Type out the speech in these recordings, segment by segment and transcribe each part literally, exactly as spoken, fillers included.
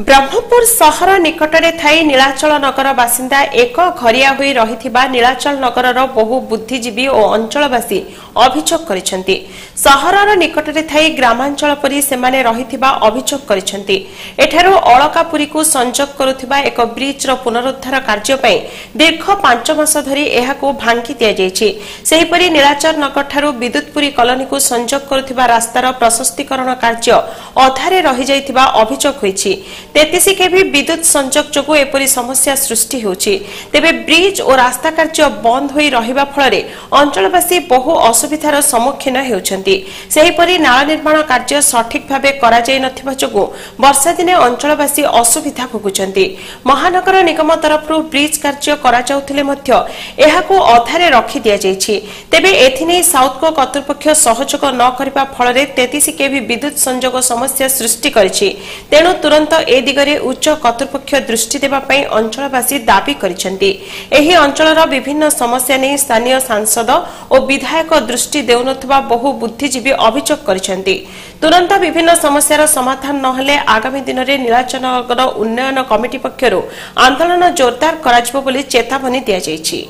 ब्रह्मपुर सहर निकटरे थाई नीलाचल नगर बासिंदा एक घरिया होई रहिथिबा नीलाचल नगरर बहु बुद्धिजीवी और अंचलवासी अभियोग करिसेंती। सहरर निकटरे थाई ग्रामांचल परि सेमाने रहिथिबा अभियोग करिसेंती। एठारो अलकापुरी को संजोग करुथिबा एक ब्रिजर पुनरुद्धार कार्य पई दीर्घ पांच मास धरि एहाको भांगी दिया जायछि। सेहिपरि नीलाचल नगर ठारू विद्युतपुरी कॉलोनी को संजोग करुथिबा रास्तार प्रशस्तीकरण कार्य अधारे रहि जायथिबा अभियोग होइछि। तैंतीस केवी विद्युत संजोग जोगु एपरी समस्या सृष्टि होउछि। तेबे ब्रिज और रास्ता कार्य बंद होई रहिबा फलरे अंचलवासी बहु असुविधार सम्मुखीन हेउछन्ति। सेहिपरि नाला निर्माण कार्य सठिक भाबे करा जाय नथिबा जोगु वर्षा दिने अंचलवासी असुविधा भोगुछन्ति। महानगर निगम तरफरु ब्रिज कार्य करा जाउथिले मध्य एहाको अधारे रखि दिया जायछि। तेबे एथिने साउथ को कर्तृपक्ष सहयोग न करिबा फलरे तैंतीस केवी विद्युत संजोग समस्या सृष्टि करिछि। तेणु तुरंत ए दिगरे उच्च कर्तृपक्ष दृष्टि देबा पई अंचलवासी दाबी करिसेंती। एही अंचलर विभिन्न समस्या नै स्थानीय सांसद और विधायक दृष्टि देउनथबा बहु बुद्धिजीवी अभियोग करिसेंती। तुरंत विभिन्न समस्यार समाधान नहले आगामी दिन में नीलाचल नगर उन्नयन कमिटी पक्षरु आंदोलन जोरदार कराजिबो बोली चेतावनी दिया जायछि।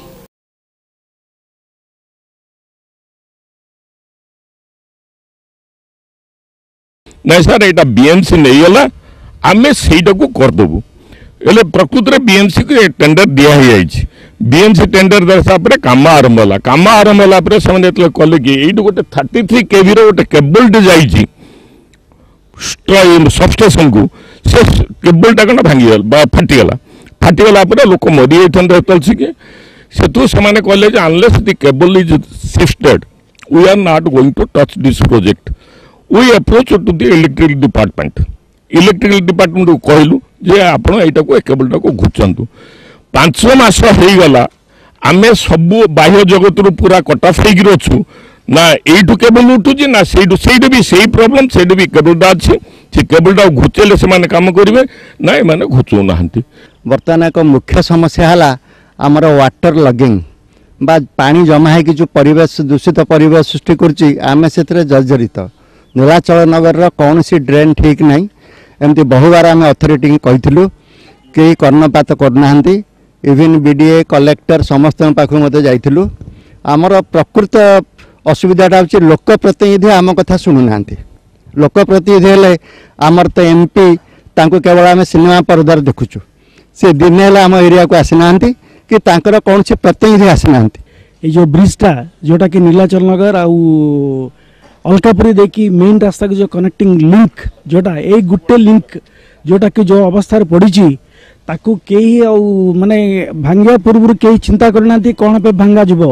नहीं सर एटा बीएमसी नहीं गला आमे सेटा को कर देबु एले प्रकृत रे बीएमसी को टेंडर दिया ही आइछि। बीएमसी टेंडर दरसा परे काम आरंभ होला। काम आरंभ होला परे समने एतले कहले कि एइट गोटे तैंतीस केवी रो गोटे केबल टे जाइछि स्ट्रॉय सबस्टेशन को से केबल टा कना भांगी गेल बा फाटी गेला। फाटी गेला परे लोक मरि एथन रहतल छिके सेतु समाने कहले जे unless the cable is shifted we are not going to touch this project. We approach to the electrical department. Electrical department को कहलु जे आपण एटा को केबल टा को घुचंतु। पांच मास हो गला आमे सब बाह्य जगत रु पूरा कट ऑफ हेगी रछु ना एइटु केबल उठुची ना सेइटु सेइटु भी सेही प्रॉब्लम सेइटु भी केबल दा अछि। से केबल टा घुचेले से माने काम करिवे ना माने घुचो नाहंती। वर्तमान एक मुख्य समस्या हला हमर वाटर लगिंग बा पानी जमा है कि जो परिवेश दूषित परिवेश सृष्टि करछि आमे सेतरे जर्जरित। नीलाचल नगर कौन सी ड्रेन ठीक नहीं एमती बहुबार आम अथॉरिटी कहीलु कई कर्णपात करना। इवन बीडीए कलेक्टर समस्त पाख जाइलु। आमर प्रकृत असुविधाटा हूँ लोक प्रतिनिधि आम कथा शुणुना। लोक प्रतिनिधि हेले आमर तो एमपी तांको केवल आम सिनेमा पर्दार देखुचु। से दिन है आम एरिया को आसीना कि तांकर कौन सी प्रतिनिधि आसीना। ये जो ब्रिजटा जोटा कि नीलाचल नगर आउ अलकापुरी देखी मेन रास्ता की जो कनेक्टिंग लिंक जोटा एक गुटे लिंक जोटा कि जो अवस्था पड़ी ताकू कई माने भांगा पूर्व कई चिंता करना कौन पे भांगा जीवो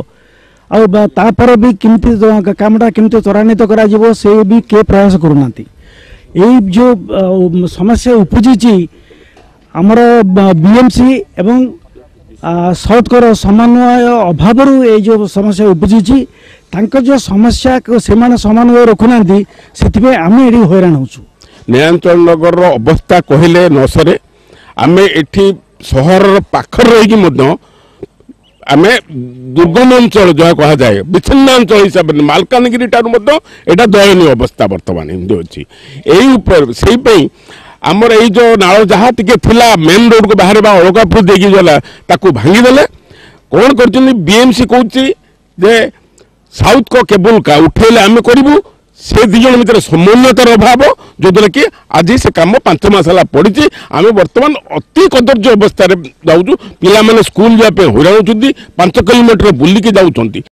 आपर भी केमती कामटा केमती त्वरान्वित करा जीवो से भी के प्रयास करूना। यही जो समस्या उपजी आमर बीएमसी एवं साउथकर समन्वय अभाव ये जो समस्या उपजी तांकर जो समस्या से माने समन्वय रखुना से आम ये हैरान होचु। नीलाचल नगर अवस्था कहले नसरे आमे एठी सहर पाखर रही आमे दुर्गम अंचल जो कह जाए विच्छिन्न अंचल हिसाब से मालकानगिरी ठार एटा दयनीय अवस्था बर्तमान अच्छी। यही आमर ये जो नाल जहाँ टिके थिला मेन रोड को बाहर अलकापुर देकी गला ताकू भांगीदेले कौन कर बीएमसी कहूँ जे साउथ को केबल का उठेले आम करूँ से दिज भर समन्वयतार अभाव जो द्वारा कि आज से कम पांच मास पड़ी आम बर्तमान अति कदर्य अवस्था जाऊँ। पिला स्कूल जावाई हईराण होती पांच किलोमीटर बुलिकी जाऊँ।